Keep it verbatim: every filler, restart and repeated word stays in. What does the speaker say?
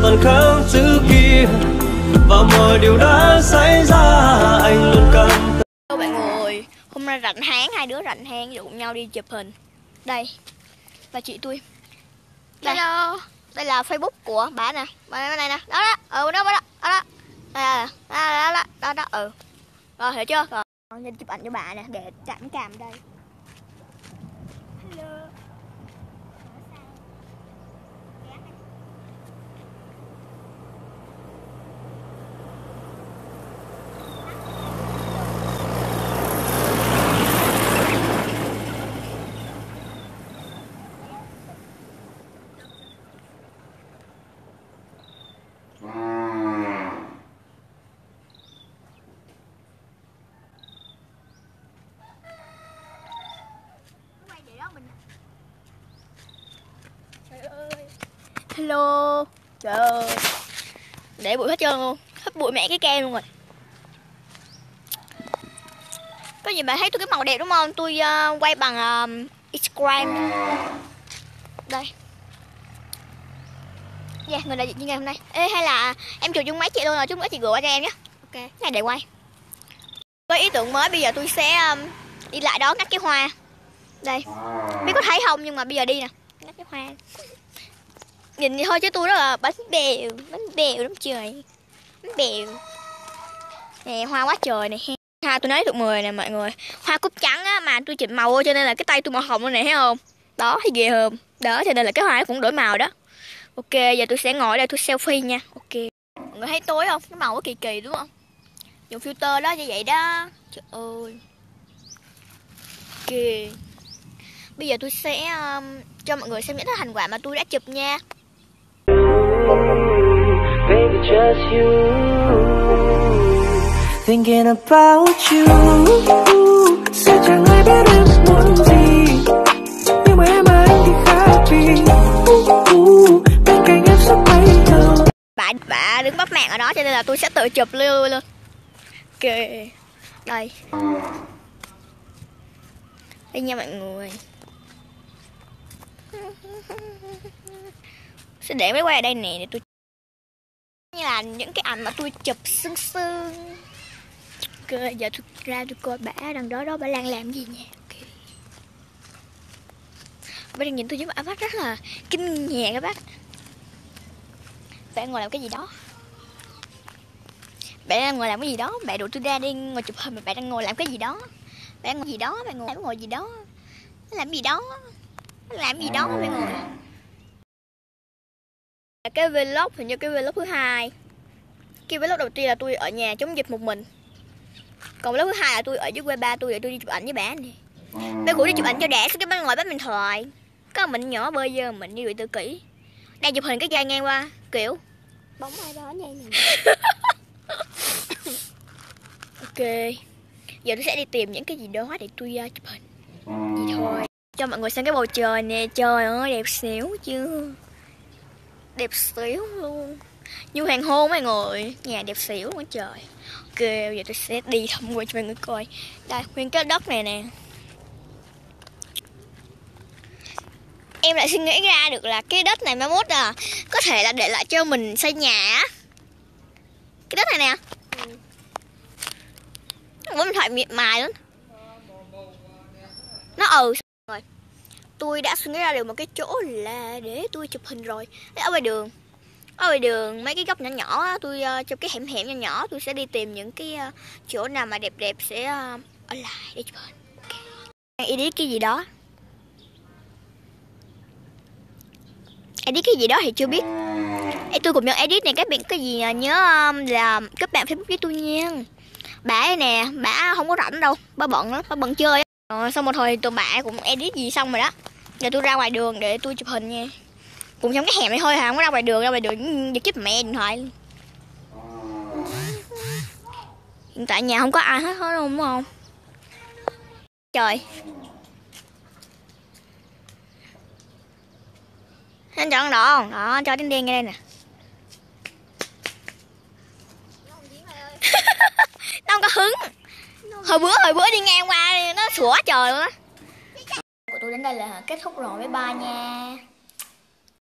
phần kháng chữ kia. Và mọi điều đã xảy ra anh luôn cam. Hello mọi người, hôm nay rảnh háng, hai đứa rảnh háng rủ nhau đi chụp hình. Đây, và chị tôi. Đây. Hello. Đây là Facebook của bà nè, bà này nè, đó đó, ừ đó đó, đó đó, đó đó, đó đó, đó, ừ. Rồi hiểu chưa? Rồi, nên chụp ảnh cho bà nè, để chạm cam đây. Hello. Hello. Trời ơi, để bụi hết trơn luôn, hết bụi mẹ cái kem luôn rồi. Có gì bạn thấy tôi cái màu đẹp đúng không? Tôi uh, quay bằng uh, Instagram. Đây. Dạ, yeah, người đại diện như ngày hôm nay. Ê, hay là em chụp chung máy chị luôn rồi, chút nữa chị gửi qua cho em nhé. Ok, này để quay. Có ý tưởng mới, bây giờ tôi sẽ um, đi lại đó ngắt cái hoa. Đây, biết có thấy không nhưng mà bây giờ đi nè, ngắt cái hoa. Nhìn vậy thôi chứ tôi rất là bánh bèo, bánh bèo lắm trời. Bánh bèo. Nè, hoa quá trời này. Ha, tôi nói được mười nè mọi người. Hoa cúc trắng á, mà tôi chỉnh màu cho nên là cái tay tôi màu hồng luôn này, thấy không? Đó thì ghê hơn. Đó, cho nên là cái hoa nó cũng đổi màu đó. Ok, giờ tôi sẽ ngồi đây tôi selfie nha. Ok. Mọi người thấy tối không? Cái màu nó kỳ kỳ đúng không? Dùng filter đó như vậy đó. Trời ơi. Ok. Bây giờ tôi sẽ um, cho mọi người xem những cái thành quả mà tôi đã chụp nha. Baby, just you, thinking about you. Sẽ chẳng ai biết em muốn gì, nhưng mà em anh thì khác biệt. Bên cạnh em sắp bay đầu. Bà, bà đứng bắt mạng ở đó cho nên là tôi sẽ tự chụp luôn luôn. Ok. Đây. Đây nha mọi người. Sẽ để máy quay ở đây nè để tôi như là những cái ảnh mà tôi chụp sương sương. Ok, giờ tôi ra tôi coi bả đằng đó đó, bả đang làm gì nha. Ok. Bả đang nhìn tôi với bả mắt rất là kinh ngạc các bác. Bả ngồi làm cái gì đó. Bả đang ngồi làm cái gì đó, bả đuổi tôi ra đi ngồi chụp hình mà bả đang ngồi làm cái gì đó. Bả đang ngồi gì đó, bả ngồi làm ngồi gì đó. Nó làm gì đó. Nó làm gì đó bả ngồi. Cái vlog hình như cái vlog thứ hai. Cái vlog đầu tiên là tôi ở nhà chống dịch một mình. Còn vlog thứ hai là tôi ở dưới quê ba tôi, để tôi đi chụp ảnh với bà nè. Bé cũng đi chụp ảnh cho đẹp, cái bác ngồi bác mình thoại. Có mình nhỏ bơi giờ mình như vậy tự kỷ. Đang chụp hình cái dây ngang qua, kiểu bóng ai đó nha. Ok. Giờ tôi sẽ đi tìm những cái gì đó để tôi uh, chụp hình. Vậy thôi. Cho mọi người xem cái bầu trời nè, trời ơi đẹp xỉu chưa. Đẹp xỉu luôn. Như hoàng hôn mọi người. Nhà đẹp xỉu quá trời. Ok, giờ tôi sẽ đi thăm qua cho mọi người coi. Đây, nguyên cái đất này nè. Em lại suy nghĩ ra được là cái đất này mai mốt à có thể là để lại cho mình xây nhà á. Cái đất này nè. Với điện thoại miệt mài lắm. Nó ừ rồi. Tôi đã suy nghĩ ra được một cái chỗ là để tôi chụp hình rồi. Ở ngoài đường. Ở ngoài đường mấy cái góc nhỏ nhỏ á, tôi uh, trong cái hẻm hẻm nhỏ nhỏ tôi sẽ đi tìm những cái uh, chỗ nào mà đẹp đẹp sẽ uh, ở lại để chụp hình. Okay. Edit cái gì đó. Edit cái gì đó thì chưa biết. Ê, tôi cũng nhận edit này các bạn cái gì nhớ um, là các bạn Facebook với tôi nha. Bà ấy nè, bà không có rảnh đâu, bà bận lắm, bà bận chơi á. Rồi xong một hồi tụi bà cũng edit gì xong rồi đó. Giờ tôi ra ngoài đường để tôi chụp hình nha. Cũng trong cái hẻm này thôi hả, không có ra ngoài đường, ra ngoài đường giật chết mẹ điện thoại. Hiện tại nhà không có ai hết hết đúng không? Trời. Anh chọn đỏ không? Đó, cho đến đen ngay đây nè. Nó không có hứng. Hồi bữa hồi bữa đi ngang qua nó sủa trời luôn á. Của tôi đến đây là kết thúc rồi, bye bye nha.